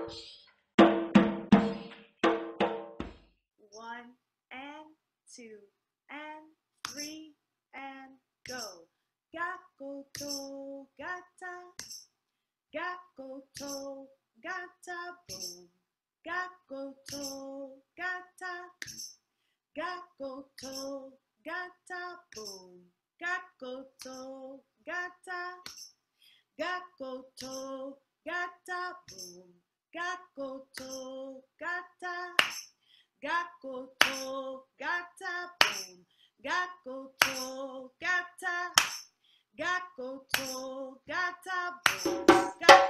One and two and three and go. Gakoto gata, gakoto gata boom. Gakoto gata, gakoto gata boom. Gakoto gata, gakoto gata boom. Gakoto gata. Gakoto gata boom. Gakoto gata. Gakoto gata boom.